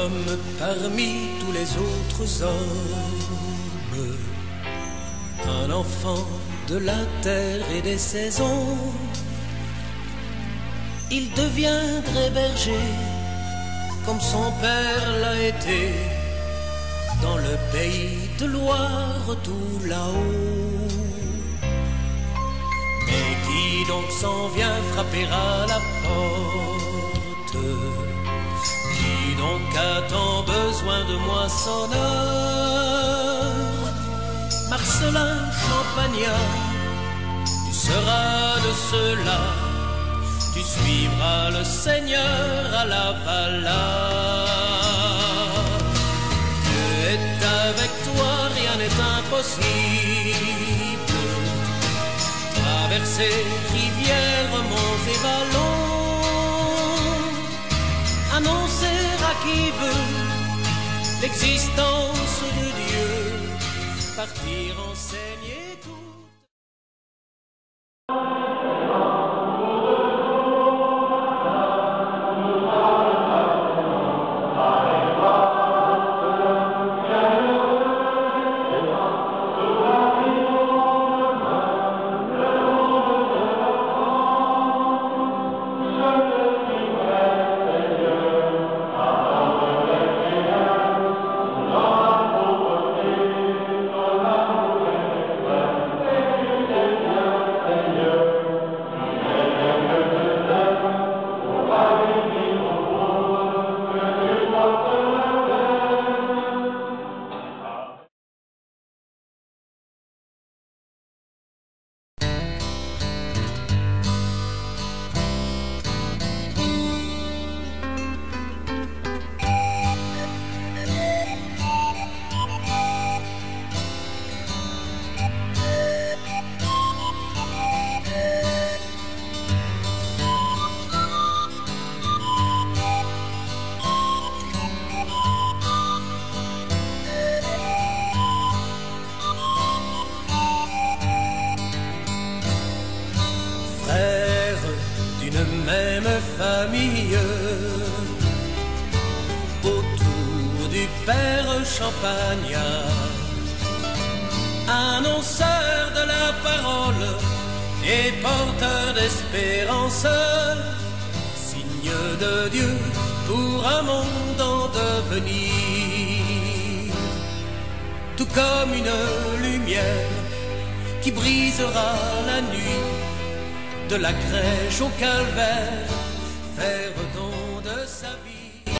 homme parmi tous les autres hommes, un enfant de la terre et des saisons. Il deviendrait berger comme son père l'a été, dans le pays de Loire tout là-haut. Mais qui donc s'en vient frapper à la porte? Qui donc a tant besoin de moissonneur? Marcelin Champagnat, tu seras de ceux-là, tu suivras le Seigneur à la Valhalla. Dieu est avec toi, rien n'est impossible. Traverser rivières, monts et vallons, annoncer à qui veut l'existence de Dieu, partir enseigner tout. Même famille, autour du père Champagnat, annonceur de la parole et porteur d'espérance, signe de Dieu pour un monde en devenir, tout comme une lumière qui brisera la nuit, de la crèche au calvaire, faire don de sa vie.